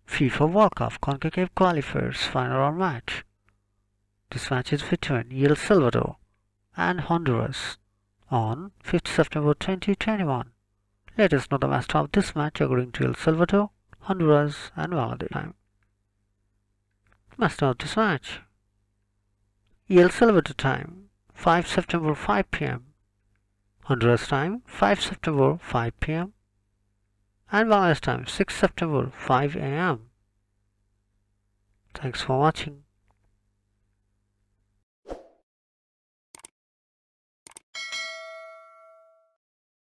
FIFA World Cup CONCACAF Qualifiers final round match. This match is between El Salvador and Honduras on 5th September 2021. Let us know the match of this match according to El Salvador, Honduras and Bangladesh time. Match of this match. El Salvador time 5 September 5 p.m. Honduras time 5 September 5 p.m. and Bangladesh time 6 September 5 a.m. Thanks for watching.